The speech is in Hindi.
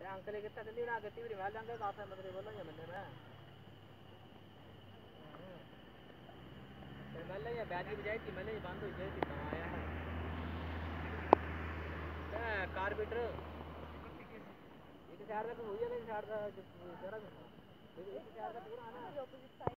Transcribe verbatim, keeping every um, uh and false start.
अंकल कितना जल्दी ना गति भी मार लेंगे बात है मतलब बोलो ये मैंने मैं मैंने ये बैग की बजाय थी मैंने ये बंद हो गई थी कहाँ आया है कारपेंटर एक चार तक हुई है एक चार का जो जरा एक चार का पूरा आना